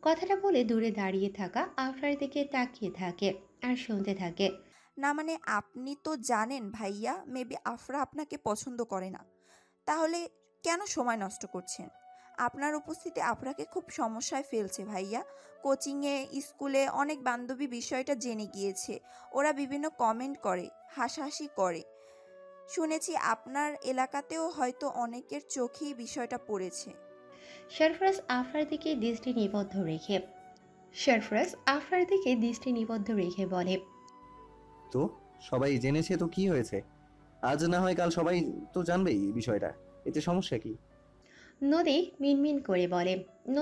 কথাটা বলে দূরে দাঁড়িয়ে থাকা আফরার দিকে তাকিয়ে থাকে আর শুনতে থাকে। না মানে আপনি তো জানেন ভাইয়া মেবি আফরা আপনাকে পছন্দ করে না। তাহলে কেন সময় নষ্ট করছেন? আপনার উপস্থিতি আফরাকে খুব সমস্যায় ফেলছে ভাইয়া। কোচিংয়ে, স্কুলে অনেক বান্ধবী বিষয়টা জেনে গিয়েছে। ওরা বিভিন্ন কমেন্ট করে, হাসাহাসি করে। শুনেছি আপনার এলাকাতেও হয়তো অনেকের চোখেই বিষয়টা পড়েছে। সারফরাজ আফরার দিকে দৃষ্টি নিবদ্ধ রেখে সারফরাজ আফরার দিকে দৃষ্টি নিবদ্ধ রেখে বলে। তো সবাই জেনেছে তো কি হয়েছে? আজ না হয় কাল সবাই তো জানবেই এই বিষয়টা। এতে সমস্যা কি? নদী মিনমিন করে বলে।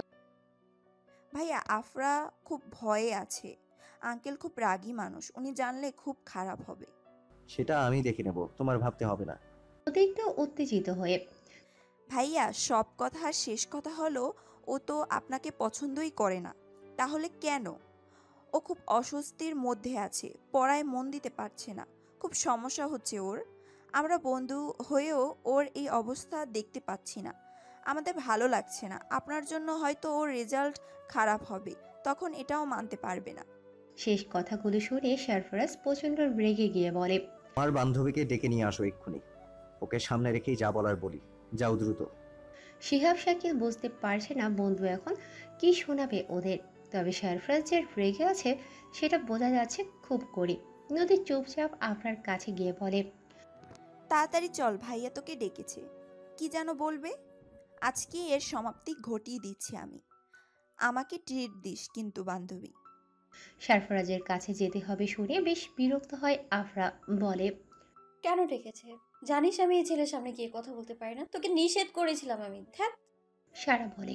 ভাইয়া আফরা খুব ভয়ে আছে। আঙ্কেল খুব রাগী মানুষ, উনি জানলে খুব খারাপ হবে। সেটা আমি দেখে নেব, তোমার ভাবতে হবে না। নদী একটু উত্তেজিত হয়ে। ভাইয়া সব কথা আর শেষ কথা হলো, ও তো আপনাকে পছন্দই করে না। তাহলে কেন? ও খুব অস্বস্তির মধ্যে আছে, পড়ায় মন দিতে পারছে না, খুব সমস্যা হচ্ছে ওর। আমরা বন্ধু হয়েও ওর এই অবস্থা দেখতে পাচ্ছি না। আমাদের ভালো লাগছে না। আপনার জন্য হয়তো ওর রেজাল্ট খারাপ হবে, তখন এটাও মানতে পারবে না। শেষ কথাগুলো শুনে সারফরাজ প্রচন্ড রেগে গিয়ে বলে। আমার বান্ধবীকে ডেকে নিয়ে আসো এক্ষুনি। ওকে সামনে রেখেই যা বলার বলি। যাও দ্রুত। শিহাব শাকিল বুঝতে পারছে না বন্ধু এখন কি শোনাবে ওদের। তবে সারফরাজ যে রেগে আছে সেটা বোঝা যাচ্ছে খুব করে। নদী চুপচাপ আফরার কাছে গিয়ে বলে। তাড়াতাড়ি চল, ভাইয়া তোকে ডেকেছে। কি যেন বলবে? আজকে এর সমাপ্তি ঘটিয়ে দিচ্ছি আমি। আমাকে ট্রিট দিস কিন্তু বান্ধবী। সারফরাজের কাছে যেতে হবে শুনে বেশ বিরক্ত হয় আফরা। বলে। কেন ডেকেছে? জানিস আমি এই ছেলের সামনে গিয়ে কথা বলতে পারি না, তোকে নিষেধ করেছিলাম আমি। ধ্যাত। সারা বলে।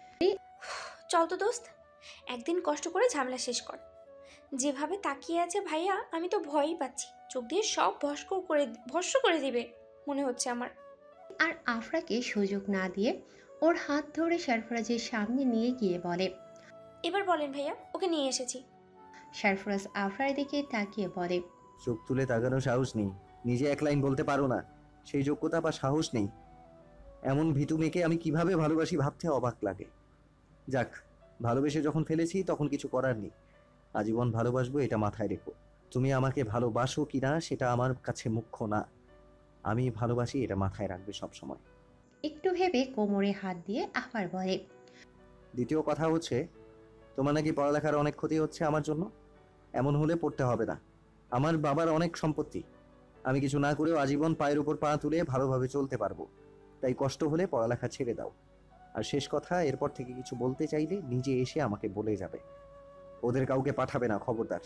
চল তো দোস্ত, একদিন কষ্ট করে ঝামেলা শেষ কর। যেভাবে তাকিয়ে আছে ভাইয়া, আমি তো ভয়ই পাচ্ছি, চোখ দিয়ে সব ভস্ম করে দিবে মনে হচ্ছে আমার। আর আফরাকে সুযোগ না দিয়ে ওর হাত ধরে সারফরাজের সামনে নিয়ে গিয়ে বলে। এবার বলেন ভাইয়া, ওকে নিয়ে এসেছি। সারফরাজ আফরার দিকে তাকিয়ে বলে। চোখ তুলে তাকানো সাহস নেই? নিজে এক লাইন বলতে পারো না? সেই যোগ্যতা বা সাহস নেই? এমন ভীতু মেয়েকে আমি কিভাবে ভালোবাসি ভাবতে অবাক লাগে। যাক, ভালোবেসে যখন ফেলেছি তখন কিছু করার নেই। আজীবন ভালোবাসবো, এটা মাথায় রেখো। তুমি আমাকে ভালোবাসো কিনা সেটা আমার কাছে মুখ্য না। আমি ভালোবাসি, এটা মাথায় রাখবে সব সময়। একটু ভেবে কোমরে হাত দিয়ে আবার বলে। দ্বিতীয় কথা হচ্ছে, তোমার নাকি পড়ালেখার অনেক ক্ষতি হচ্ছে আমার জন্য। এমন হলে পড়তে হবে না। আমার বাবার অনেক সম্পত্তি। আমি কিছু না করেও আজীবন পায়ের উপর পা তুলে ভালোভাবে চলতে পারবো। তাই কষ্ট হলে পড়ালেখা ছেড়ে দাও। আর শেষ কথা, এরপর থেকে কিছু বলতে চাইলে নিজে এসে আমাকে বলে যাবে। ওদের কাউকে পাঠাবে না, খবরদার।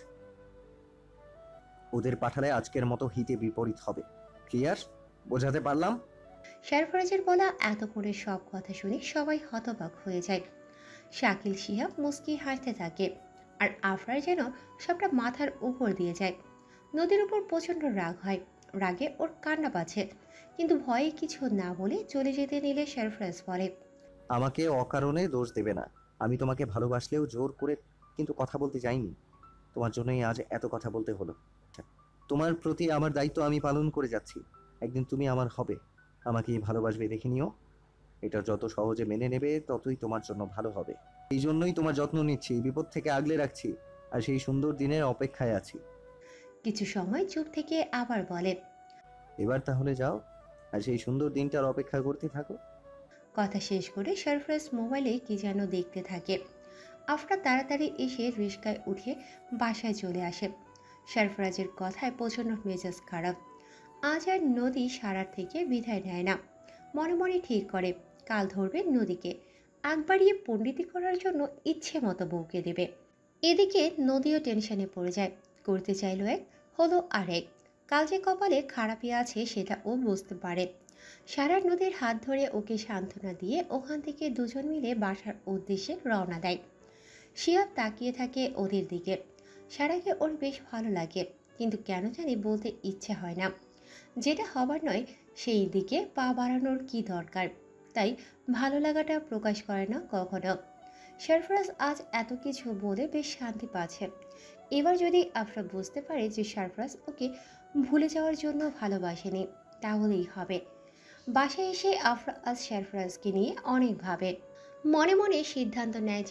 ওদের পাঠালে আজকের মতো হিতে বিপরীত হবে। ক্লিয়ার? বোঝাতে পারলাম? সারফরাজের বলা এতক্ষণের সব কথা শুনে সবাই হতবাক হয়ে যায়। শাকিল শিহাব মুস্কি হাসতে থাকে আর আফরার যেন সবটা মাথার উপর দিয়ে যায়। নদীর উপর প্রচন্ড রাগ হয়। রাগে ওর কান্না পাচ্ছে, কিন্তু ভয়ে কিছু না বলে চলে যেতে নিলে সারফরাজ বলে। আমাকে অকারণে দোষ দেবে না। আমি তোমাকে ভালোবাসলেও জোর করে কিন্তু কথা বলতে যাইনি। তোমার জন্যই আজ এত কথা বলতে হলো। তোমার প্রতি আমার দায়িত্ব আমি পালন করে যাচ্ছি। একদিন তুমি আমার হবে। আমাকে ভালোবাসবে দেখে নিও। এটা যত সহজে মেনে নেবে ততই তোমার জন্য ভালো হবে। এই জন্যই তোমার যত্ন নিচ্ছি, বিপদ থেকে আগলে রাখছি, আর সেই সুন্দর দিনের অপেক্ষায় আছি। কিছু সময় চুপ থেকে আবার বলে। এবার তাহলে যাও, আর সেই সুন্দর দিনটার অপেক্ষা করতে থাকো। কথা শেষ করে সারফরাজ মোবাইলে কি যেন দেখতে থাকে। আফরা তাড়াতাড়ি এসে রিস্কায় উঠে বাসায় চলে আসে। সারফরাজের কথায় প্রচণ্ড মেজাজ খারাপ। আজ আর নদী সারার থেকে বিদায় নেয় না। মনে মনে ঠিক করে কাল ধরবে নদীকে, আগ বাড়িয়ে পণ্ডিতি করার জন্য ইচ্ছে মতো বউকে দেবে। এদিকে নদীও টেনশনে পড়ে যায়। করতে চাইলো এক, হলো আরেক। কাল যে কপালে খারাপই আছে সেটা ও বুঝতে পারে। সারা নদীর হাত ধরে ওকে সান্ত্বনা দিয়ে ওখান থেকে দুজন মিলে বাসার উদ্দেশ্যে রওনা দেয়। শিহাব তাকিয়ে থাকে ওদের দিকে। সারাকে ওর বেশ ভালো লাগে, কিন্তু কেন জানি বলতে ইচ্ছে হয় না। যেটা হবার নয় সেই দিকে পা বাড়ানোর কি দরকার। তাই ভালো লাগাটা প্রকাশ করে না কখনো। সারফরাজ আজ এত কিছু বলে বেশ শান্তি পাচ্ছে। এবার যদি আফরা বুঝতে পারে যে সারফরাজ ওকে ভুলে যাওয়ার জন্য ভালোবাসেনি, তাহলেই হবে। বাসায় এসে আফরা আজ সারফরাজকে নিয়ে অনেক ভাবে। মনে মনে সিদ্ধান্ত নেয় যে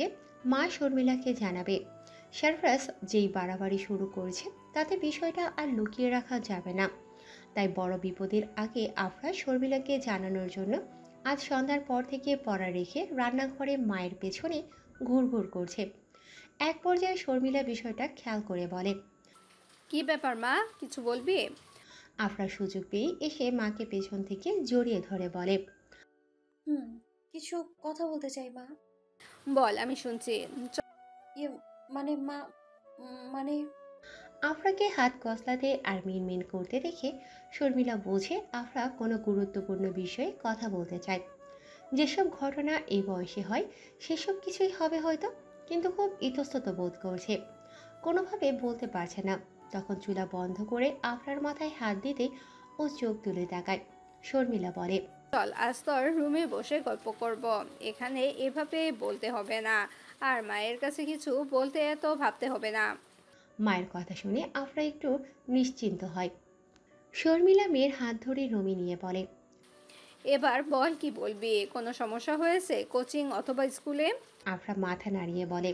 মা শর্মিলাকে জানাবে। সারফরাজ যেই বাড়াবাড়ি শুরু করেছে তাতে বিষয়টা আর লুকিয়ে রাখা যাবে না। তাই বড় বিপদের আগে আফরা শর্মিলাকে জানানোর জন্য আজ সন্ধ্যার পর থেকে পড়া রেখে রান্নাঘরে মায়ের পেছনে ঘুরঘুর করছে। এক পর্যায়ে শর্মিলা বিষয়টা খেয়াল করে বলে। কি ব্যাপার মা, কিছু বলবি? আফরা সুযোগ পেয়ে এসে মাকে পেছন থেকে জড়িয়ে ধরে বলে। হুম, কিছু কথা বলতে চাই মা। বল, আমি শুনছি। ইয়ে মানে মা, মানে আফরাকে হাত কসলাতে আর মিনমিন করতে দেখে শর্মিলা বোঝে আফরা কোনো গুরুত্বপূর্ণ বিষয়ে কথা বলতে চায়। যেসব ঘটনা এই বয়সে হয় সেসব কিছুই হবে হয়তো, কিন্তু খুব ইতস্তত বোধ করছে, কোনোভাবে বলতে পারছে না। তখন চুলা বন্ধ করে আফরার মাথায় হাত দিতে ও চোখ তুলে তাকায়। শর্মিলা বলে। চল আজ তোর রুমে বসে গল্প করব। এখানে এভাবে বলতে হবে না, আর মায়ের কাছে কিছু বলতে এত ভাবতে হবে না। মায়ের কথা শুনে আফরা একটু নিশ্চিন্ত হয়। শর্মিলা মেয়ের হাত ধরে রুমে নিয়ে বলে। এবার বল, কি বলবি? কোনো সমস্যা হয়েছে কোচিং অথবা স্কুলে? আফরা মাথা নাড়িয়ে বলে।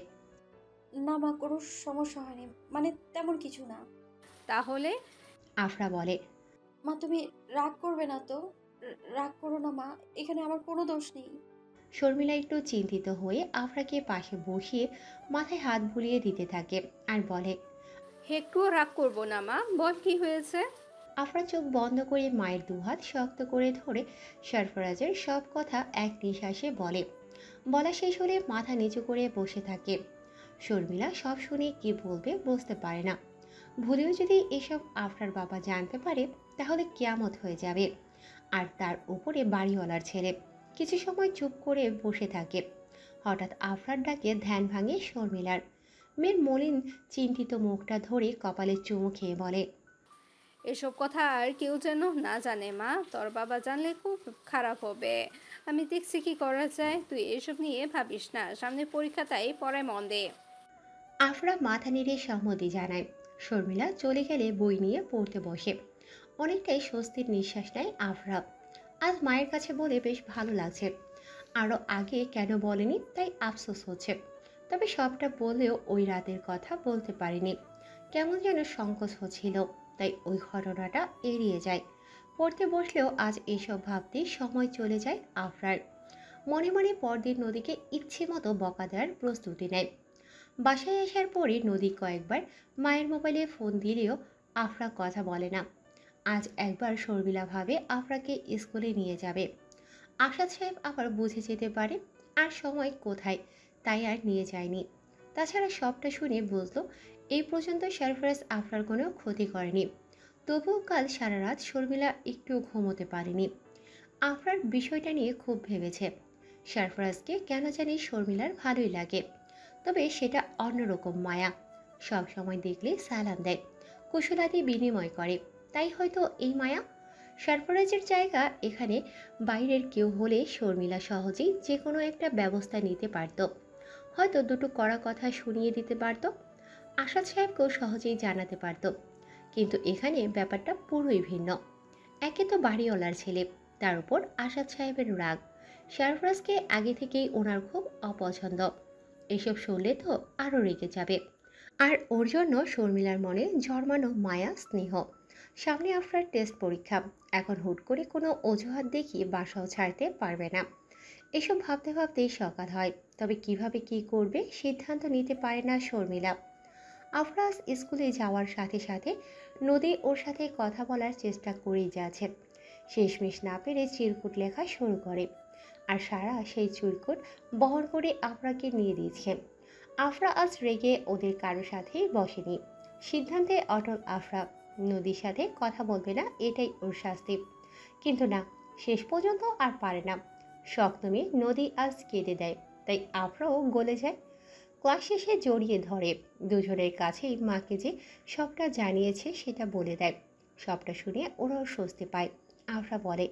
না মা, কোনো সমস্যা হয়নি, মানে তেমন কিছু না। তাহলে? আফরা বলে। মা তুমি রাগ করবে না তো? রাগ করো না মা, এখানে আমার কোনো দোষ নেই। শর্মিলা একটু চিন্তিত হয়ে আফরাকে পাশে বসিয়ে মাথায় হাত বুলিয়ে দিতে থাকে আর বলে। একটুও রাগ করবো না মা, বল কি হয়েছে? আফরা চোখ বন্ধ করে মায়ের দুহাত শক্ত করে ধরে সরফরাজের সব কথা এক নিঃশ্বাসে বলে। বলা শেষ হলে মাথা নিচু করে বসে থাকে। শর্মিলা সব শুনে কি বলবে বুঝতে পারে না। ভুলেও যদি এসব আফরার বাবা জানতে পারে তাহলে কিয়ামত হয়ে যাবে। আর তার উপরে বাড়িওয়ালার ছেলে। কিছু সময় চুপ করে বসে থাকে। হঠাৎ আফরার ডাকে ধ্যান ভাঙে শর্মিলার। মেয়ের মলিন চিন্তিত মুখটা ধরে কপালে চুমু খেয়ে বলে। এসব কথা আর কেউ যেন না জানে মা, তোর বাবা জানলে খুব খারাপ হবে। আমি দেখছি কি করা যায়, তুই এসব নিয়ে ভাবিস না, সামনে পরীক্ষা, তাই পড়ায় মন দে। আফরা মাথা নেড়ে সম্মতি জানায়। শর্মিলা চলে গেলে বই নিয়ে পড়তে বসে। অনেকটাই স্বস্তির নিঃশ্বাস নেয় আফরা। আজ মায়ের কাছে বলে বেশ ভালো লাগছে। আরও আগে কেন বলেনি তাই আফসোস হচ্ছে। তবে সবটা বললেও ওই রাতের কথা বলতে পারিনি, কেমন যেন সংকোচ হচ্ছিল, তাই ওই ঘটনাটা এড়িয়ে যায়। পড়তে বসলেও আজ এসব ভাবতেই সময় চলে যায় আফরার। মনে মনে পরদিন নদীকে ইচ্ছে মতো বকা দেওয়ার প্রস্তুতি নেয়। বাসায় আসার পরে নদী কয়েকবার মায়ের মোবাইলে ফোন দিলেও আফরা কথা বলে না। আজ একবার শর্মিলা ভাবে আফরাকে স্কুলে নিয়ে যাবে। আশাদ সাহেব আবার বুঝে যেতে পারে আর সময় কোথায়, তাই আর নিয়ে যায়নি। তাছাড়া সবটা শুনে বুঝলো এই পর্যন্ত সরফরাজ আফরার কোনো ক্ষতি করেনি। তবুও কাল সারা রাত শর্মিলা একটু ঘুমোতে পারেনি। আফরার বিষয়টা নিয়ে খুব ভেবেছে। সরফরাজকে কেন জানি শর্মিলার ভালোই লাগে, তবে সেটা অন্যরকম মায়া। সব সময় দেখলে সালাম দেয়, কুশলাদি বিনিময় করে, তাই হয়তো এই মায়া। সরফরাজের জায়গা এখানে বাইরের কেউ হলে শর্মিলা সহজেই যে কোনো একটা ব্যবস্থা নিতে পারত। হয়তো দুটো কড়া কথা শুনিয়ে দিতে পারত, আসাদ সাহেবকেও সহজেই জানাতে পারত। কিন্তু এখানে ব্যাপারটা পুরোই ভিন্ন। একে তো বাড়িওয়ালার ছেলে, তার উপর আসাদ সাহেবের রাগ। সরফরাজকে আগে থেকেই ওনার খুব অপছন্দ। এসব শুনলে তো আরও রেগে যাবে। আর ওর জন্য শর্মিলার মনে জন্মানো মায়া স্নেহ। সামনে আফরার টেস্ট পরীক্ষা, এখন হুট করে কোনো অজুহাত দেখিয়ে বাসাও ছাড়তে পারবে না। এসব ভাবতে ভাবতেই সকাল হয়, তবে কিভাবে কি করবে সিদ্ধান্ত নিতে পারে না শর্মিলা। আফরাজ স্কুলে যাওয়ার সাথে সাথে নদী ওর সাথে কথা বলার চেষ্টা করেই যাচ্ছে। শেষমেশ না পেরে চিরকুট লেখা শুরু করে, আর সারা সেই চিরকুট বহন করে আফরাকে নিয়ে দিয়েছে। আফরা আজ রেগে ওদের কারো সাথেই বসেনি। সিদ্ধান্তে অটল আফরা। নদীর সাথে কথা বলবে না, এটাই ওর শাস্তি। কিন্তু না, শেষ পর্যন্ত আর পারে না। শক্ত মেয়ে নদী আজ কেঁদে দেয়, তাই আফরাও গলে যায়। ক্লাস শেষে জড়িয়ে ধরে, দুজনের কাছেই মাকে যে সবটা জানিয়েছে সেটা বলে দেয়। সবটা শুনে ওরাও স্বস্তি পায়। আফরা বলে।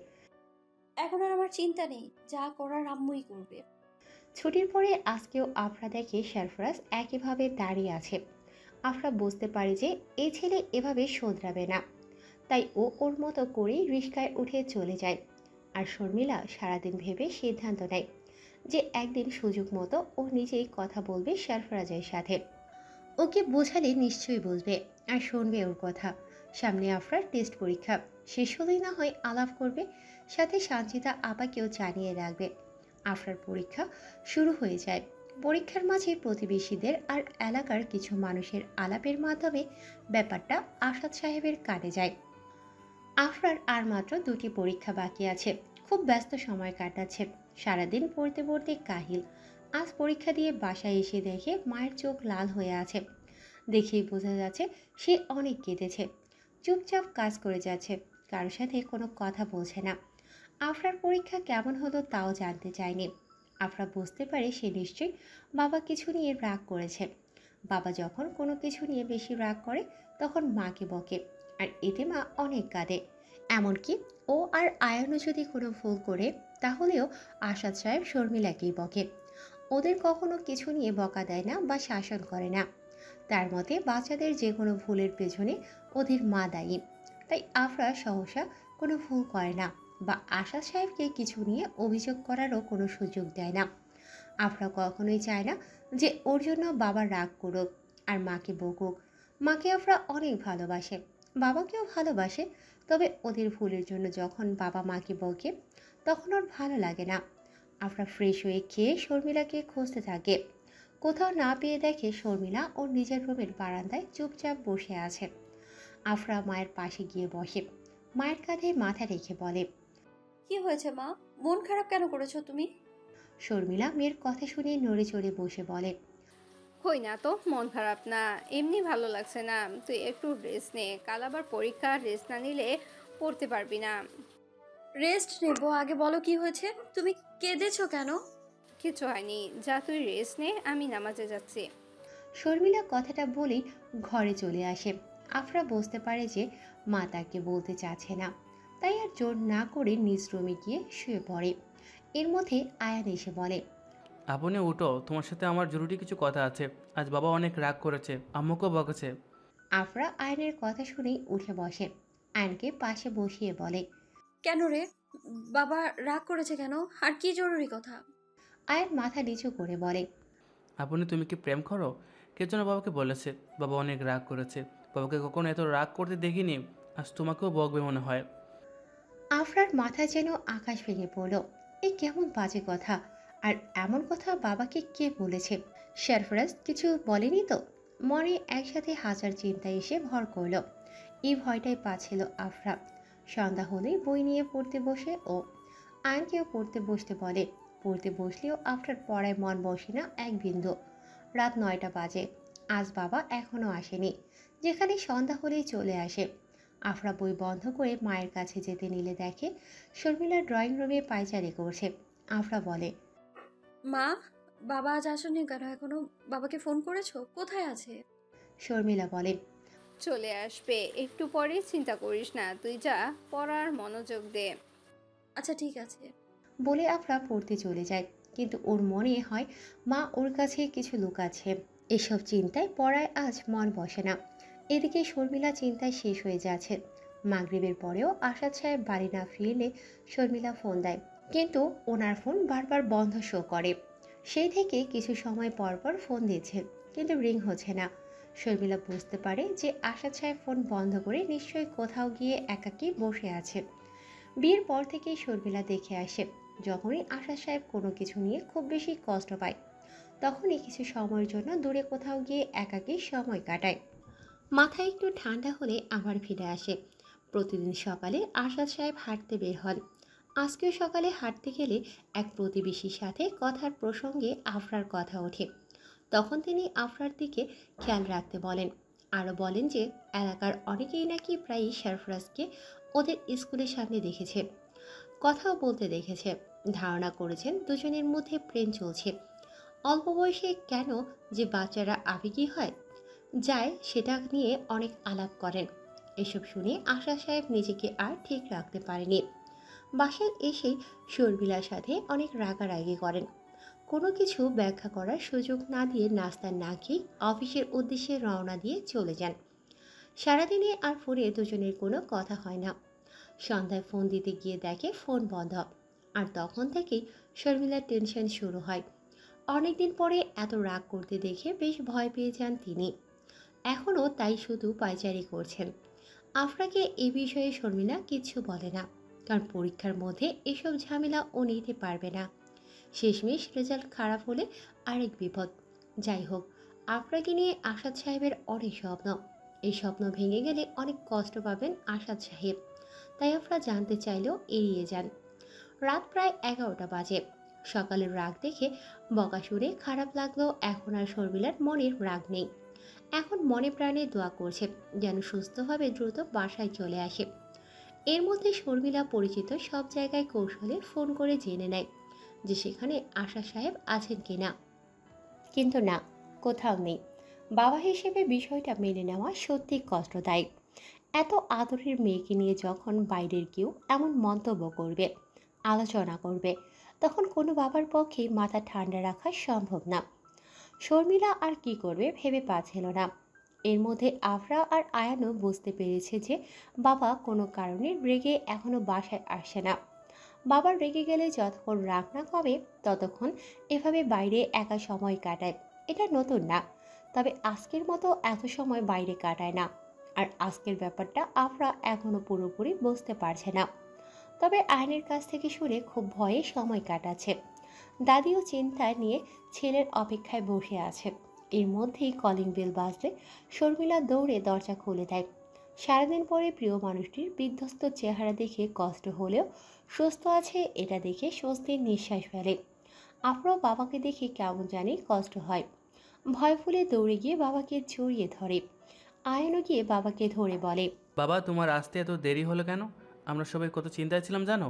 এখন আর আমার চিন্তা নেই, যা করার আম্মুই করবে। ছুটির পরে আজকেও আফরা দেখে সরফরাজ একইভাবে দাঁড়িয়ে আছে। আফরা বুঝতে পারে যে এই ছেলে এভাবে শোধরাবে না, তাই ও ওর মতো করেই রিস্কায় উঠে চলে যায়। আর শর্মিলা সারাদিন ভেবে সিদ্ধান্ত নেয় যে একদিন সুযোগ মতো ও নিজেই কথা বলবে সরফরাজের সাথে। ওকে বোঝালে নিশ্চয়ই বুঝবে আর শুনবে ওর কথা। সামনে আফরার টেস্ট পরীক্ষা, শেষ হলেই না হয় আলাপ করবে, সাথে সানজিদা আপাকেও জানিয়ে রাখবে। আফরার পরীক্ষা শুরু হয়ে যায়। পরীক্ষার মাঝে প্রতিবেশীদের আর এলাকার কিছু মানুষের আলাপের মাধ্যমে ব্যাপারটা আসাদ সাহেবের কানে যায়। আফরার আর মাত্র 2টি পরীক্ষা বাকি আছে। খুব ব্যস্ত সময় কাটাচ্ছে, সারাদিন পড়তে পড়তে কাহিল। আজ পরীক্ষা দিয়ে বাসায় এসে দেখে মায়ের চোখ লাল হয়ে আছে। দেখেই বোঝা যাচ্ছে সে অনেক কেঁদেছে। চুপচাপ কাজ করে যাচ্ছে, কারোর সাথে কোনো কথা বলছে না। আফরার পরীক্ষা কেমন হলো তাও জানতে চায়নি। আফরা বুঝতে পারে সে নিশ্চয়ই বাবা কিছু নিয়ে রাগ করেছে। বাবা যখন কোনো কিছু নিয়ে বেশি রাগ করে তখন মাকে বকে, আর এতে মা অনেক কাঁদে। এমনকি ও আর আয়ানও যদি কোনো ভুল করে তাহলেও আসাদ সাহেব শর্মিলাকেই বকে। ওদের কখনো কিছু নিয়ে বকা দেয় না বা শাসন করে না। তার মতে বাচ্চাদের যে কোনো ভুলের পেছনে ওদের মা দায়ী। তাই আফরা সহসা কোনো ভুল করে না বা আসাদ সাহেবকে কিছু নিয়ে অভিযোগ করারও কোনো সুযোগ দেয় না। আফরা কখনোই চায় না যে ওর জন্য বাবা রাগ করুক আর মাকে বকুক। মাকে আফরা অনেক ভালোবাসে, বাবাকেও ভালোবাসে, তবে ওদের ভুলের জন্য যখন বাবা মাকে বকে তখন ওর ভালো লাগে না। আফরা ফ্রেশ হয়ে খেয়ে শর্মিলাকে খুঁজতে থাকে। কোথাও না পেয়ে দেখে শর্মিলা ওর নিজের রুমের বারান্দায় চুপচাপ বসে আছে। আফরা মায়ের পাশে গিয়ে বসে, মায়ের কাঁধে মাথা রেখে বলে, কি হয়েছে মা? মন খারাপ কেন করেছো তুমি? শর্মিলা মেয়ের কথা শুনে নড়ে চড়ে বসে বলে, কই না তো, মন খারাপ না, এমনি ভালো লাগছে না। তুই একটু রেস্ট নে, কাল আবার পরীক্ষা, রেস্ট না নিলে পড়তে পারবি না। রেস্ট নেবো, আগে বলো কি হয়েছে? তুমি কেঁদেছো কেন? কিছু হয়নি, যা তুই রেস্ট নে, আমি নামাজে যাচ্ছি। শর্মিলা কথাটা বলেই ঘরে চলে আসে। আফরা বুঝতে পারে যে মা তাকে বলতে চাচ্ছে না, তাই আর জোর না করে নিজ রুমে গিয়ে শুয়ে পড়ে। এর মধ্যে আয়ান এসে বলে, আপনি উঠো, তোমার সাথে আমার জরুরি কিছু কথা আছে। আজ বাবা অনেক রাগ করেছে, আম্মুকেও বকেছে। আফরা আয়নের কথা শুনেই উঠে বসে। আয়নকে পাশে বসিয়ে বলে, কেন রে? বাবা রাগ করেছে কেন? আর কি জরুরি কথা? আয়ন মাথা নিচু করে বলে, তুমি কি প্রেম করো? কে যেন বাবাকে বলেছে বাবা অনেক রাগ করেছে। বাবাকে কখনো এত রাগ করতে দেখিনি। আজ তোমাকেও বকবে মনে হয়। আফরার মাথা যেন আকাশ ভেঙে পড়ল। এই কেমন বাজে কথা! আর এমন কথা বাবাকে কে বলেছে? সরফরাজ কিছু বলেনি তো? মনে একসাথে হাজার চিন্তা এসে ভর করল। এই ভয়টাই পাচ্ছিল আফরা। সন্ধ্যা হলেই বই নিয়ে পড়তে বসে ও। আয়নকেও পড়তে বসতে বলে। পড়তে বসলেও আফরার পড়ায় মন বসে না এক বিন্দু। রাত 9টা বাজে। আজ বাবা এখনও আসেনি, যেখানে সন্ধ্যা হলেই চলে আসে। আফরা বই বন্ধ করে মায়ের কাছে যেতে নিলে দেখে শর্মিলা ড্রয়িং রুমে পায়চারি করছে। আফরা বলে, মা, বাবা আজ আসেনি কেন এখনো? বাবাকে ফোন করেছো? কোথায় আছে? শর্মিলা বলে, চলে আসবে একটু পরে, চিন্তা করিস না, তুই যা, পড়ার মনোযোগ দে। আচ্ছা ঠিক আছে। বলে আফরা পড়তে চলে যায়। কিন্তু ওর মনে হয় মা ওর কাছে কিছু লুকাচ্ছে। এসব চিন্তায় পড়ায় আজ মন বসে না। এদিকে শর্মিলা চিন্তায় শেষ হয়ে যাচ্ছে। মাগরিবের পরেও আসাদ সাহেব বাড়ি না ফিরলে শর্মিলা ফোন দেয়, কিন্তু ওনার ফোন বারবার বন্ধ শো করে। সেই থেকে কিছু সময় পর পর ফোন দিচ্ছে, কিন্তু রিং হচ্ছে না। শর্মিলা বুঝতে পারে যে আসাদ সাহেব ফোন বন্ধ করে নিশ্চয়ই কোথাও গিয়ে একাকী বসে আছে। বিয়ের পর থেকেই শর্মিলা দেখে আসে, যখনই আশা সাহেব কোনো কিছু নিয়ে খুব বেশি কষ্ট পায় তখনই কিছু সময়ের জন্য দূরে কোথাও গিয়ে একাকী সময় কাটায়। মাথা একটু ঠান্ডা হলে আবার ফিরে আসে। প্রতিদিন সকালে আশাদ সাহেব হাঁটতে বের হন। আজকেও সকালে হাঁটতে গেলে এক প্রতিবেশীর সাথে কথার প্রসঙ্গে আফরার কথা ওঠে। তখন তিনি আফরার দিকে খেয়াল রাখতে বলেন। আরও বলেন যে এলাকার অনেকেই নাকি প্রায়ই সরফরাজকে ওদের স্কুলের সামনে দেখেছে, কথাও বলতে দেখেছে। ধারণা করেছেন দুজনের মধ্যে প্রেম চলছে। অল্প বয়সে কেন যে বাচ্চারা আবেগী হয় যায় সেটা নিয়ে অনেক আলাপ করেন। এসব শুনে আশা সাহেব নিজেকে আর ঠিক রাখতে পারেনি। বাসায় এসেই শর্মিলার সাথে অনেক রাগারাগি করেন। কোনো কিছু ব্যাখ্যা করার সুযোগ না দিয়ে নাস্তা না খেয়ে অফিসের উদ্দেশ্যে রওনা দিয়ে চলে যান। সারাদিনে আর ফোনে দুজনের কোনো কথা হয় না। সন্ধ্যায় ফোন দিতে গিয়ে দেখে ফোন বন্ধ। আর তখন থেকেই শর্মিলার টেনশন শুরু হয়। অনেকদিন পরে এত রাগ করতে দেখে বেশ ভয় পেয়ে যান তিনি। এখনও তাই শুধু পায়চারি করছেন। আফরাকে এ বিষয়ে শর্মিলা কিচ্ছু বলে না, কারণ পরীক্ষার মধ্যে এসব ঝামেলা ও নিতে পারবে না। শেষমেশ রেজাল্ট খারাপ হলে আরেক বিপদ। যাই হোক, আফরাকে নিয়ে আসাদ সাহেবের অনেক স্বপ্ন। এই স্বপ্ন ভেঙে গেলে অনেক কষ্ট পাবেন আসাদ সাহেব। তাই আফরা জানতে চাইলেও এড়িয়ে যান। রাত প্রায় 11টা বাজে। সকালের রাগ দেখে বকা শুনে খারাপ লাগলেও এখন আর শর্মিলার মনের রাগ নেই। এখন মনে প্রাণে দোয়া করছে যেন সুস্থভাবে দ্রুত বাসায় চলে আসে। এর মধ্যে শর্মিলা পরিচিত সব জায়গায় কৌশলে ফোন করে জেনে নেয় যে সেখানে আশা সাহেব আছেন কিনা। কিন্তু না, কোথাও নেই। বাবা হিসেবে বিষয়টা মেনে নেওয়া সত্যি কষ্টদায়ক। এত আদরের মেয়েকে নিয়ে যখন বাইরের কেউ এমন মন্তব্য করবে, আলোচনা করবে, তখন কোনো বাবার পক্ষে মাথা ঠান্ডা রাখা সম্ভব না। শর্মিলা আর কি করবে ভেবে পাচ্ছিল না। এর মধ্যে আফরা আর আয়ানও বুঝতে পেরেছে যে বাবা কোনো কারণে রেগে এখনো বাসায় আসছে না। বাবার রেগে গেলে যতক্ষণ রাগ না কমে ততক্ষণ এভাবে বাইরে একা সময় কাটায়। এটা নতুন না, তবে আজকের মতো এত সময় বাইরে কাটায় না। আর আজকের ব্যাপারটা আফরা এখনো পুরোপুরি বুঝতে পারছে না। তবে আয়নের কাছ থেকে শুনে খুব ভয়ে সময় কাটাচ্ছে। দাদিও চিন্তায় নিয়ে ছেলের অপেক্ষায় বসে আছে। এর মধ্যেই কলিং বেল বাজলে শর্মিলা দৌড়ে দরজা খুলে দেয়। সারাদিন পরে প্রিয় মানুষটির বিধ্বস্ত চেহারা দেখে কষ্ট হলেও সুস্থ আছে এটা দেখে স্বস্তির নিঃশ্বাস ফেলে। আফরাও বাবাকে দেখে কেমন জানি কষ্ট হয়। ভয় ফুলে দৌড়ে গিয়ে বাবাকে জড়িয়ে ধরে। আয়নও গিয়ে বাবাকে ধরে বলে, বাবা, তোমার আসতে এত দেরি হলো কেন? আমরা সবাই কত চিন্তায় ছিলাম জানো?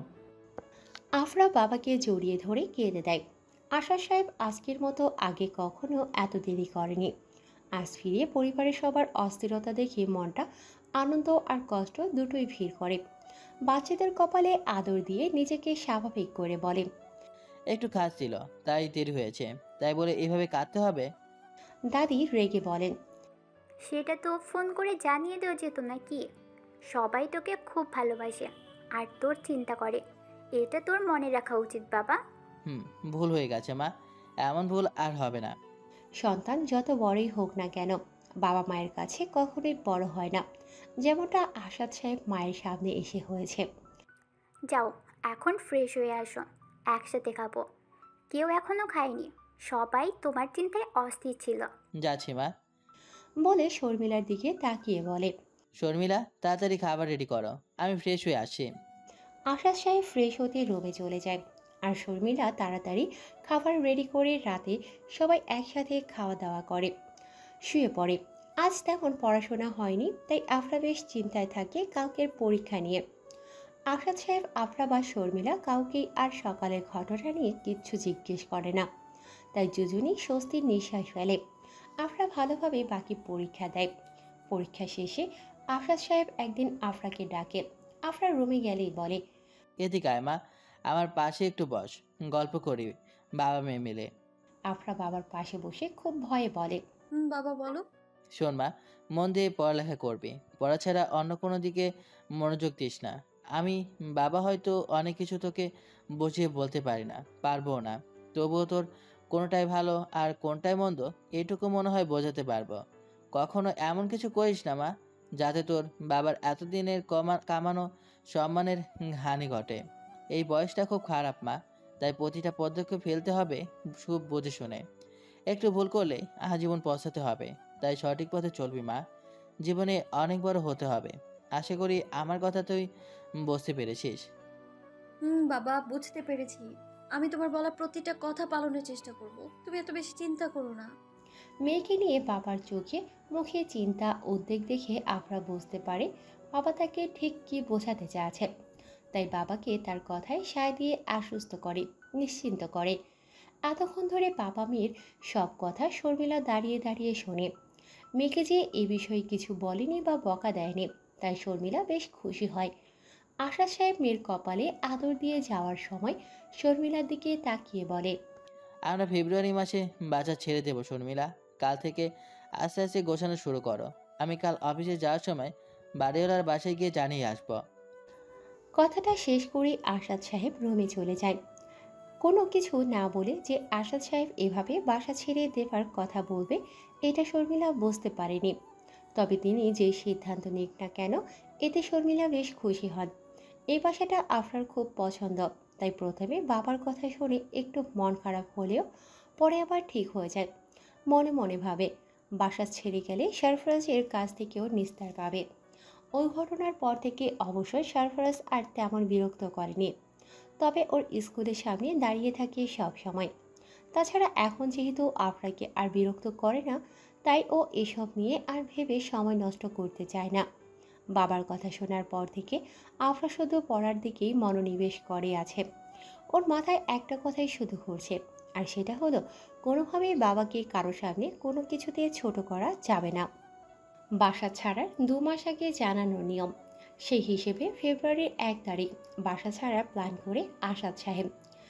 আফরা বাবাকে জড়িয়ে ধরে কেঁদে দেয়। আশা সাহেব আজকের মতো আগে কখনো এত দেরি করেনি। আজ ফিরে পরিবারের সবার অস্থিরতা দেখে মনটা আনন্দ আর কষ্ট দুটোই ভিড় করে। বাচ্চাদের কপালে আদর দিয়ে নিজেকে স্বাভাবিক করে বলে, একটু কাজ ছিল, তাই দেরি হয়েছে। তাই বলে এভাবে কাঁদতে হবে? দাদি রেগে বলেন, সেটা তো ফোন করে জানিয়ে দেওয়া যেত নাকি? সবাই তোকে খুব ভালোবাসে আর তোর চিন্তা করে, এটা তোর মনে রাখা উচিত বাবা। ভুল হয়ে গেছে মা, এমন ভুল আর হবে না। সন্তান যত বড়ই হোক না কেন বাবা মায়ের কাছে কখনোই বড় হয় না, যেমনটা আসাদ সাহেব মায়ের সামনে এসে হয়েছে। যাও এখন ফ্রেশ হয়ে আসো, একসাথে খাবো। কেউ এখনো খায়নি, সবাই তোমার চিন্তায় অস্থির ছিল। যাচ্ছি মা। বলে শর্মিলার দিকে তাকিয়ে বলে, শর্মিলা, তাড়াতাড়ি খাবার রেডি করো, আমি ফ্রেশ হয়ে আসছি। আসাদ সাহেব ফ্রেশ হতে রুমে চলে যায়। আর শর্মিলা তাড়াতাড়ি খাবার রেডি করে রাতে সবাই একসাথে খাওয়া দাওয়া করে শুয়ে পড়ে। আজ তেমন পড়াশোনা হয়নি, তাই আফরা বেশ চিন্তায় থাকে কালকের পরীক্ষা নিয়ে। আসাদ সাহেব আফরা বা শর্মিলা কাউকেই আর সকালের ঘটনা নিয়ে কিচ্ছু জিজ্ঞেস করে না, তাই দুজনই স্বস্তির নিঃশ্বাস ফেলে। আফরা ভালোভাবে বাকি পরীক্ষা দেয়। পরীক্ষা শেষে আসাদ সাহেব একদিন আফরাকে ডাকে। আফরা রুমে গেলেই বলে, এদিকে আয় মা, আমার পাশে একটু বস, গল্প করি বাবা মেয়ে মিলে। আফরা বাবার পাশে বসে খুব ভয়ে বলে, বাবা বলো। শোন মা, মন দিয়ে পড়ালেখা করবি, পড়া ছাড়া অন্য কোনো দিকে মনোযোগ দিস না। আমি বাবা হয়তো অনেক কিছু তোকে বুঝিয়ে বলতে পারি না, পারবো না, তবুও তোর কোনটাই ভালো আর কোনটাই মন্দ এইটুকু মনে হয় বোঝাতে পারবো। কখনো এমন কিছু করিস না মা, যাতে তোর বাবার এতদিনের কামানো সম্মানের হানি ঘটে। এই বয়সটা খুব খারাপ মা, তাই প্রতিটা পদক্ষেপ ফেলতে হবে খুব বুঝে শুনে। একটু ভুল করলে আজীবন পৌঁছাতে হবে, তাই সঠিক পথে চলবি মা। জীবনে অনেক বড় হতে হবে। আশা করি আমার কথা তুই বুঝতে পেরেছিস। বাবা, বুঝতে পেরেছি। আমি তোমার বলা প্রতিটা কথা পালনের চেষ্টা করব। তুমি এত বেশি চিন্তা করো না। মেয়েকে নিয়ে বাবার চোখে মুখে চিন্তা উদ্বেগ দেখে আফরা বুঝতে পারে বাবা তাকে ঠিক কি বোঝাতে চাচ্ছে। তাই বাবাকে তার কথায় সায় দিয়ে আশ্বস্ত করে, নিশ্চিন্ত করে। এতক্ষণ ধরে বাবা মেয়ের সব কথা শর্মিলা দাঁড়িয়ে দাঁড়িয়ে শোনে। মেয়েকে যে এ বিষয়ে কিছু বলেনি বা বকা দেয়নি, তাই শর্মিলা বেশ খুশি হয়। আশাদ সাহেব মেয়ের কপালে আদর দিয়ে যাওয়ার সময় শর্মিলার দিকে তাকিয়ে বলে, আমরা ফেব্রুয়ারি মাসে বাজার ছেড়ে দেবো শর্মিলা। কাল থেকে আস্তে আস্তে গোছানো শুরু করো। আমি কাল অফিসে যাওয়ার সময় বাড়িওয়ালার বাসায় গিয়ে জানিয়ে আসবো। কথাটা শেষ করে আসাদ সাহেব রুমে চলে যায়। কোনো কিছু না বলে যে আসাদ সাহেব এভাবে বাসা ছেড়ে দেবার কথা বলবে এটা শর্মিলা বুঝতে পারেনি। তবে তিনি যে সিদ্ধান্ত নিক না কেন, এতে শর্মিলা বেশ খুশি হন। এই বাসাটা আফরার খুব পছন্দ, তাই প্রথমে বাবার কথা শুনে একটু মন খারাপ হলেও পরে আবার ঠিক হয়ে যায়। মনে মনে ভাবে বাসা ছেড়ে গেলে সরফরাজের কাছ থেকেও নিস্তার পাবে। ওই ঘটনার পর থেকে অবশ্যই সরফরাজ আর তেমন বিরক্ত করেনি, তবে ওর স্কুলের সামনে দাঁড়িয়ে থাকে সব সময়। তাছাড়া এখন যেহেতু আফরাকে আর বিরক্ত করে না, তাই ও এসব নিয়ে আর ভেবে সময় নষ্ট করতে চায় না। বাবার কথা শোনার পর থেকে আফরা শুধু পড়ার দিকেই মনোনিবেশ করে আছে। ওর মাথায় একটা কথাই শুধু ঘুরছে, আর সেটা হলো কোনোভাবেই বাবাকে কারো সামনে কোনো কিছুতে ছোট করা যাবে না। বাসা ছাড়ার 2 মাস আগে জানানোর নিয়ম, সেই হিসেবে ফেব্রুয়ারির 1 তারিখ বাসা ছাড়ার প্ল্যান করে আসাদ সাহেব।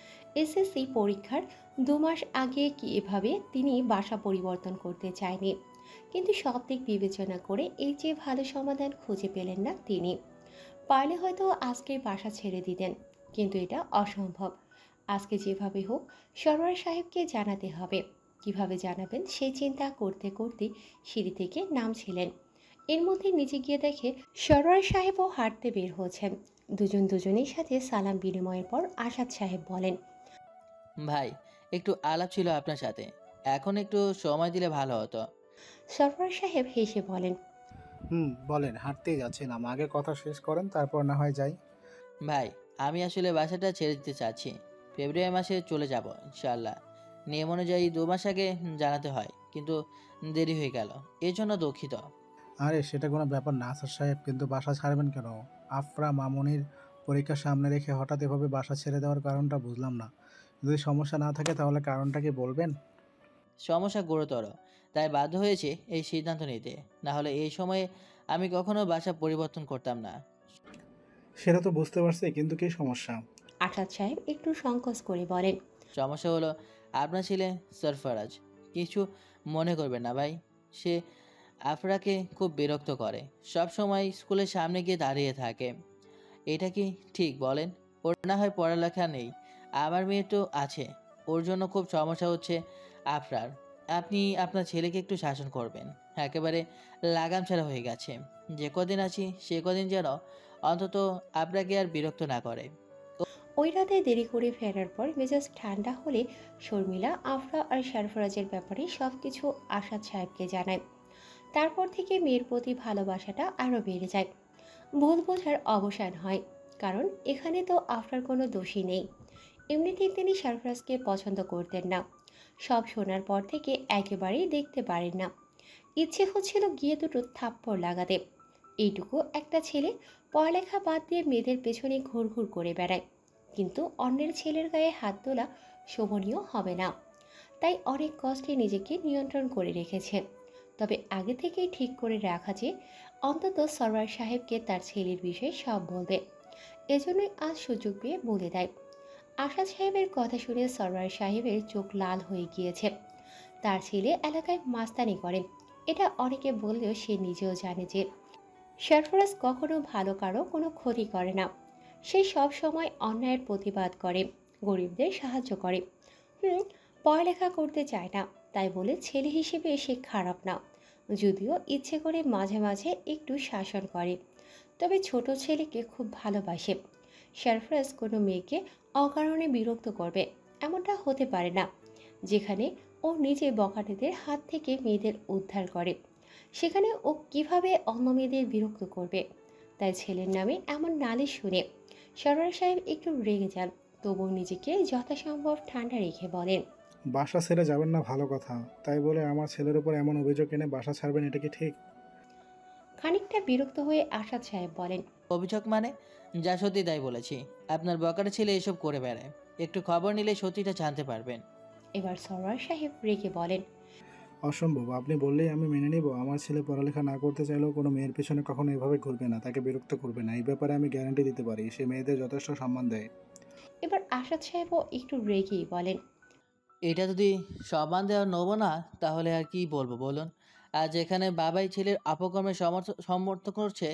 এসএসসি পরীক্ষার 2 মাস আগে কি এভাবে তিনি বাসা পরিবর্তন করতে চায়নি, কিন্তু সব দিক বিবেচনা করে এই যে ভালো সমাধান খুঁজে পেলেন না তিনি। পারলে হয়তো আজকে বাসা ছেড়ে দিতেন, কিন্তু এটা অসম্ভব। আজকে যেভাবে হোক সরোয়ার সাহেবকে জানাতে হবে। কিভাবে জানাবেন সেই চিন্তা করতে করতে সিঁড়ি থেকে নামছিলেন। এর মধ্যে নিচে গিয়ে দেখে সরোয়ার সাহেবও হাঁটতে বের হয়েছেন। দুজন দুজনের সাথে সালাম বিনিময়ের পর আসাদ সাহেব বলেন, ভাই, একটু আলাপ ছিল আপনার সাথে, এখন একটু সময় দিলে ভালো হতো। সরোয়ার সাহেব হেসে বলেন, বলেন, হাঁটতেই যাচ্ছিলাম, আগে কথা শেষ করেন, তারপর না হয় যাই। ভাই, আমি আসলে বাসাটা ছেড়ে দিতে চাচ্ছি। ফেব্রুয়ারি মাসে চলে যাব ইনশাল্লাহ। নিয়ম অনুযায়ী 2 মাস আগে জানাতে হয়, কিন্তু দেরি হয়ে গেল, এর জন্য দুঃখিত। আরে সেটা কোনো ব্যাপার না আসাদ সাহেব, কিন্তু বাসা ছাড়বেন কেন? আফরা মামুনির পরীক্ষা সামনে রেখে হঠাৎ এভাবে বাসা ছেড়ে দেওয়ার কারণটা বুঝলাম না। যদি সমস্যা না থাকে তাহলে কারণটা কি বলবেন? সমস্যা গুরুতর, তাই বাধ্য হয়েছে এই সিদ্ধান্ত নিতে। না হলে এই সময়ে আমি কখনো বাসা পরিবর্তন করতাম না। সেটা তো বুঝতে পারছি, কিন্তু কি সমস্যা? আসাদ সাহেব একটু সংকোচ করে বলেন, সমস্যা হলো আপনার ছেলে সরফরাজ। কিছু মনে করবেন না ভাই, সে আফরাকে খুব বিরক্ত করে, সব সময় স্কুলের সামনে গিয়ে দাঁড়িয়ে থাকে। এটা কি ঠিক বলেন? ওর না হয় পড়ালেখা নেই, আমার মেয়ে তো আছে, ওর জন্য খুব সমস্যা হচ্ছে আফরার। আপনি আপনার ছেলেকে একটু শাসন করবেন, একেবারে লাগাম ছাড়া হয়ে গেছে। যে কদিন আছি সে কদিন যেন অন্তত আপনাকে আর বিরক্ত না করে। ওই রাতে দেরি করে ফেরার পর মেজাজ ঠান্ডা হলে শর্মিলা আফরা আর সরফরাজের ব্যাপারে সব কিছু আসাদ সাহেবকে জানায়। তারপর থেকে মেয়ের প্রতি ভালোবাসাটা আরও বেড়ে যায়। ভুল বোঝার অবসান হয়, কারণ এখানে তো আফরার কোনো দোষই নেই। এমনিতেই তিনি সরফরাজকে পছন্দ করতেন না। সব শোনার পর থেকে একেবারেই দেখতে পারেন না। ইচ্ছে হচ্ছিল গিয়ে দুটো থাপ্পড় লাগাতে। এইটুকু একটা ছেলে পড়ালেখা বাদ দিয়ে মেয়েদের পেছনে ঘুরঘুর করে বেড়ায়, কিন্তু অন্যের ছেলের গায়ে হাত তোলা শোভনীয় হবে না। তাই অনেক কষ্টে নিজেকে নিয়ন্ত্রণ করে রেখেছে। তবে আগে থেকেই ঠিক করে রাখা যে অন্তত সরওয়ার সাহেবকে তার ছেলের বিষয়ে সব বলবে। এজন্যই আজ সুযোগ পেয়ে বলে দেয়। আশা সাহেবের কথা শুনে সরওয়ার সাহেবের চোখ লাল হয়ে গিয়েছে। তার ছেলে এলাকায় মাস্তানি করে, এটা অনেকে বললেও সে নিজেও জানে যে সরফরাজ কখনো ভালো কারো কোনো ক্ষতি করে না। সে সব সময় অন্যায়ের প্রতিবাদ করে, গরিবদের সাহায্য করে। পড়ালেখা করতে চায় না, তাই বলে ছেলে হিসেবে সে খারাপ না। যদিও ইচ্ছে করে মাঝে মাঝে একটু শাসন করে, তবে ছোট ছেলেকে খুব ভালোবাসে। সরফরাজ কোনো মেয়েকে অকারণে বিরক্ত করবে এমনটা হতে পারে না। যেখানে ও নিজে বখাটেদের হাত থেকে মেয়েদের উদ্ধার করে, সেখানে ও কিভাবে অন্য মেয়েদের বিরক্ত করবে? তাই ছেলের নামে এমন নালিশ শুনে সরওয়ার সাহেব একটু রেগে যান, তবুও নিজেকে যথাসম্ভব ঠান্ডা রেখে বলেন, বাসা ছেড়ে যাবেন না ভালো কথা, তাই বলে আমার ছেলের উপর এমন অভিযোগ এনে বাসা ছাড়বেন, এটা কি ঠিক? খানিকটা বিরক্ত হয়ে আসাদ সাহেব বলেন, অভিযোগ মানে? যা সত্যি তাই বলেছি। আপনার বকার ছেলে এসব করে বেড়ায়, একটু খবর নিলে সত্যিটা জানতে পারবেন। এবার সরওয়ার সাহেব রেগে বলেন, অসম্ভব, আপনি বললেই আমি মেনে নিব। আমার ছেলে পড়ালেখা না করতে চাইলেও কোনো মেয়ের পেছনে কখনো এভাবে ঘুরবে না, তাকে বিরক্ত করবে না, এই ব্যাপারে আমি গ্যারান্টি দিতে পারি। সে মেয়েদের যথেষ্ট সম্মান দেয়। এবার আসাদ সাহেবও একটু রেগেই বলেন, এটা যদি সম্মান দেওয়া নেবো না, তাহলে আর কি বলবো বলুন? আর যেখানে বাবাই ছেলের অপকর্মে সমর্থন করছে,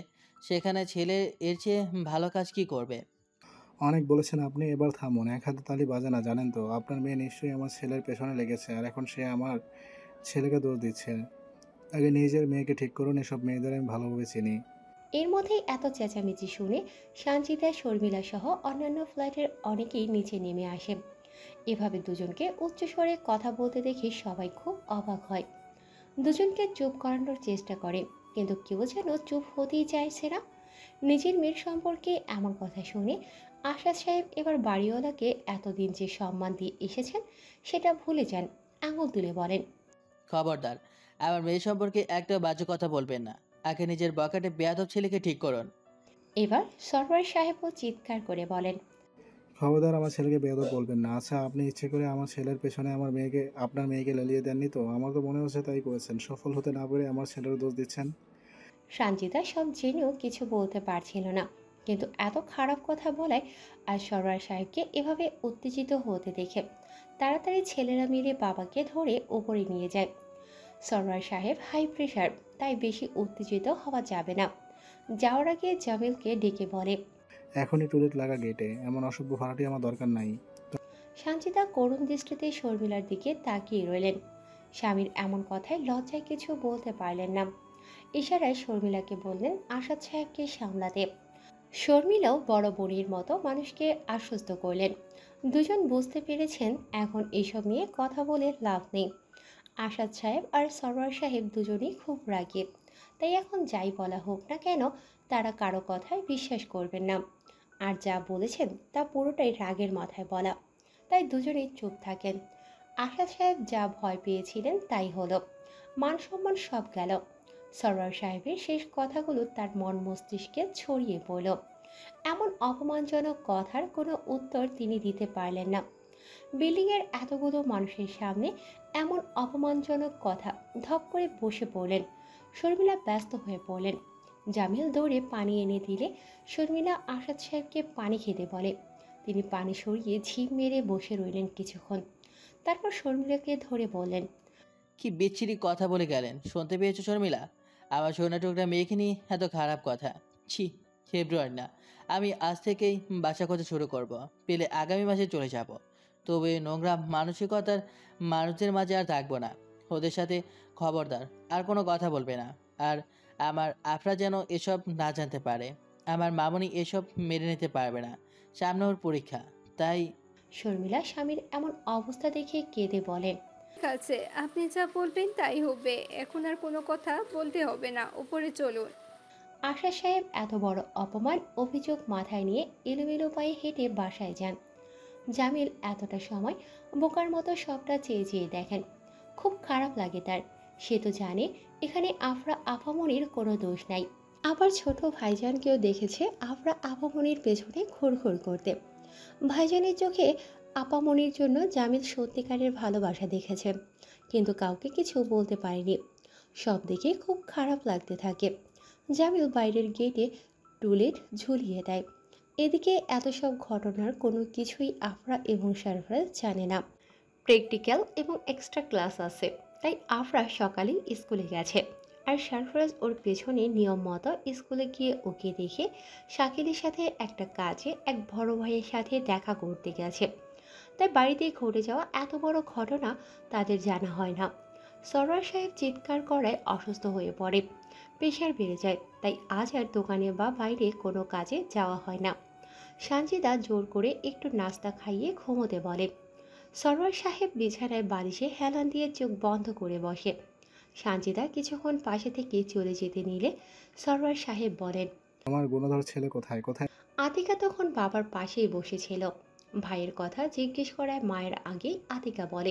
সেখানে ছেলে এর চেয়ে ভালো কাজ কি করবে? অনেক বলেছেন আপনি, এবার থামুন। এক হাতে তালি বাজে না, জানেন তো? আপনার মেয়ে নিশ্চয়ই আমার ছেলের পেছনে লেগেছে, আর এখন সে আমার ছেলেকে দোষ দিচ্ছে। আগে নিজের মেয়েকে ঠিক করুন, এসব মেয়েদের আমি ভালোভাবে চিনি। এর মধ্যেই এত চেঁচামেচি শুনে সানজিদা, শর্মিলা সহ অন্যান্য ফ্ল্যাটের অনেকেই নিচে নেমে আসে। এভাবে দুজনকে উচ্চস্বরে কথা বলতে দেখে সবাই খুব অবাক হয়। দুজনকে চুপ করানোর চেষ্টা করে, কিন্তু কেউ যেন চুপ হতেই চাইছে না। নিজের মেয়ের সম্পর্কে এমন কথা শুনে আশাদ সাহেব এবার বাড়িওয়ালাকে এতদিন যে সম্মান দিয়ে এসেছেন সেটা ভুলে যান। আঙুল তুলে বলেন, খবরদার, আমার মেয়ে সম্পর্কে একটা বাজে কথা বলবেন না। আগে নিজের বকাটে বেয়াদব ছেলেকে ঠিক করুন। এবার সরওয়ার সাহেবও চিৎকার করে বলেন, খবরদার আমার ছেলেকে বেয়াদব বলবেন না। আচ্ছা, আপনি ইচ্ছে করে আমার ছেলের পেছনে আপনার মেয়েকে লেলিয়ে দেননি তো? আমার তো মনে হচ্ছে তাই করেছেন। সফল হতে না পেরে আমার ছেলের দোষ দিচ্ছেন। সানজিদা সব জেনেও কিছু বলতে পারছিল না, কিন্তু এত খারাপ কথা বলায় আর সরওয়ার সাহেবকে এভাবে উত্তেজিত হতে দেখে তাড়াতাড়ি ছেলেরা মিলে বাবাকে ধরে ওপরে নিয়ে যায়। সরওয়ার সাহেব হাই প্রেশার, তাই বেশি উত্তেজিত হওয়া যাবে না। যাওয়ার আগে জামিলকে ডেকে বলে, এখনই টুলেট লাগা গেটে। এমন অসভ্য ভাড়াটি আমার দরকার নাই। সানজিদা করুণ দৃষ্টিতে শর্মিলার দিকে তাকিয়ে রইলেন। স্বামীর এমন কথায় লজ্জায় কিছু বলতে পারলেন না। ইশারায় শর্মিলাকে বললেন আশাদ সাহেবকে সামলাতে। শর্মিলাও বড় বোনের মতো মানুষকে আশ্বস্ত করলেন। দুজন বুঝতে পেরেছেন এখন এসব নিয়ে কথা বলে লাভ নেই। আশাদ সাহেব আর সরওয়ার সাহেব দুজনেই খুব রাগী, তাই এখন যাই বলা হোক না কেন তারা কারো কথায় বিশ্বাস করবেন না। আর যা বলেছেন তা পুরোটাই রাগের মাথায় বলা, তাই দুজনেই চুপ থাকেন। আশাদ সাহেব যা ভয় পেয়েছিলেন তাই হলো, মান সম্মান সব গেল। সরওয়ার সাহেবের শেষ কথাগুলো তার মন মস্তিষ্কে ছড়িয়ে পড়ল। এমন অপমানজনক কথার কোনো উত্তর তিনি দিতে পারলেন না। বিল্ডিংয়ের এতগুলো মানুষের সামনে এমন অপমানজনক কথা ধপ করে বসে পড়লেন। শর্মিলা ব্যস্ত হয়ে পড়লেন। জামিল দৌড়ে পানি এনে দিলে শর্মিলা আশাদ সাহেবকে পানি খেতে বলে। তিনি পানি সরিয়ে ঝিম মেরে বসে রইলেন কিছুক্ষণ, তারপর শর্মিলাকে ধরে বললেন, কি বিচ্ছিরি কথা বলে গেলেন, শুনতে পেয়েছো শর্মিলা? আমার সোনা টুকরা মেয়েকে নিয়ে এত খারাপ কথা। ছি, ফেব্রুয়ারি না, আমি আজ থেকেই বাসা করতে শুরু করব। পেলে আগামী মাসে চলে যাব। তবে এই নোংরা মানসিকতার মানুষদের মাঝে আর থাকবো না। ওদের সাথে খবরদার আর কোনো কথা বলবে না। আর আমার আফরা যেন এসব না জানতে পারে। আমার মামনি এসব মেনে নিতে পারবে না। সামনে ওর পরীক্ষা, তাই। শর্মিলা স্বামীর এমন অবস্থা দেখে কেঁদে বলেন, ঠিক আছে, আপনি যা বলবেন তাই হবে। এখন আর কোনো কথা বলতে হবে না, উপরে চলুন। আশা সাহেব এত বড় অপমান অভিযোগ মাথায় নিয়ে এলোমেলো পায়ে হেঁটে বাসায় যান। জামিল এতটা সময় বোকার মতো সবটা চেয়ে চেয়ে দেখেন। খুব খারাপ লাগে তার। সে তো জানে এখানে আফরা আপামনির কোনো দোষ নাই। আবার ছোট ভাইজানকেও দেখেছে আফরা আপামনির পেছনে ঘুরঘুর করতে। ভাইজানের চোখে আপামনির জন্য জামিল সত্যিকারের ভালোবাসা দেখেছে, কিন্তু কাউকে কিছু বলতে পারেনি। সব দেখে খুব খারাপ লাগতে থাকে। জামিল বাইরের গেটে টুলেট ঝুলিয়ে দেয়। এদিকে এত সব ঘটনার কোনো কিছুই আফরা এবং সারফরাজ জানে না। প্র্যাকটিক্যাল এবং এক্সট্রা ক্লাস আছে, তাই আফরা সকালেই স্কুলে গেছে। আর সারফরাজ ওর পেছনে নিয়ম মতো স্কুলে গিয়ে ওকে দেখে শাকিলের সাথে একটা কাজে এক বড় ভাইয়ের সাথে দেখা করতে গেছে। তাই বাড়িতে ঘটে যাওয়া এত বড় ঘটনা তাদের জানা হয় না। সরওয়ার সাহেব চিৎকার করায় অসুস্থ হয়ে পড়ে, প্রেশার বেড়ে যায়, তাই আজ আর দোকানে বা বাইরে কোনো কাজে যাওয়া হয় না। সানজিদা জোর করে একটু নাস্তা খাইয়ে ঘুমোতে বলে। সরওয়ার সাহেব বিছানায় বালিশে হেলান দিয়ে চোখ বন্ধ করে বসে। সানজিদা কিছুক্ষণ পাশে থেকে চলে যেতে নিলে সরওয়ার সাহেব বলেন, আমার গুণধর ছেলে কোথায় কোথায় আতিকা তখন বাবার পাশেই বসেছিল। ভাইয়ের কথা জিজ্ঞেস করায় মায়ের আগেই আতিকা বলে,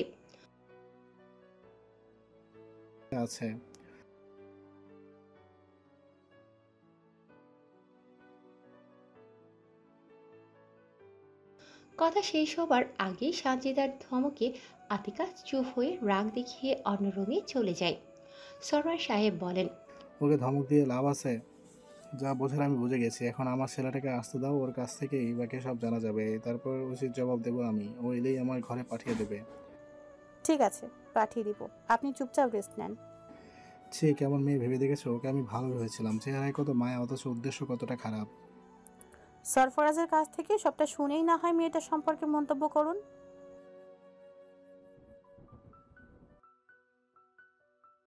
আছে? কথা শেষ হবার আগেই সানজিদার ধমকে আতিকা চুপ হয়ে রাগ দেখিয়ে অন্য রুমে চলে যায়। সরওয়ার সাহেব বলেন, ওকে ধমক দিয়ে লাভ আছে? যা বোঝার আমি বুঝে গেছি। এখন আমার ছেলেটাকে আসতে দাও, ওর কাছ থেকেই বাকি সব জানা যাবে। তারপর উচিত জবাব দেবো আমি। ও এলেই আমার ঘরে পাঠিয়ে দেবে। ঠিক আছে, পাঠিয়ে দিব। আপনি চুপচাপ রেস্ট নেন। ছি, কেমন মেয়ে ভেবে দেখেছো? ওকে আমি ভালো ভেবেছিলাম, চেহারায় কত মায়া, অথচ উদ্দেশ্য কতটা খারাপ। সরফরাজের কাছ থেকে সবটা শুনেই না হয় মেয়েটার সম্পর্কে মন্তব্য করুন।